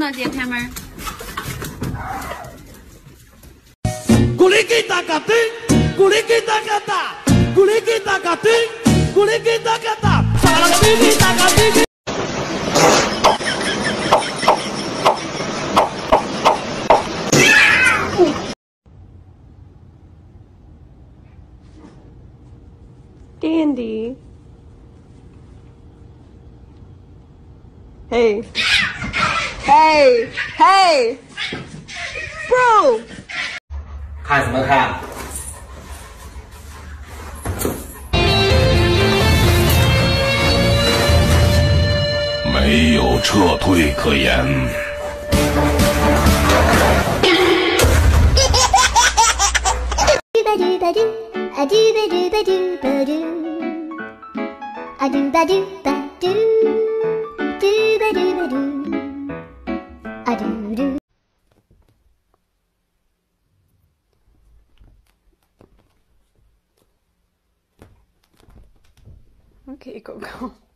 了，姐开门。 咕哩给哒嘎噔，咕哩给哒嘎哒，咕哩给哒嘎噔，咕哩给哒嘎哒，啥啦个哩给哒嘎哩。 Dandy. Hey. Hey. Hey. Bro. 看什么看？ 没有撤退可言。 Okay, Coco.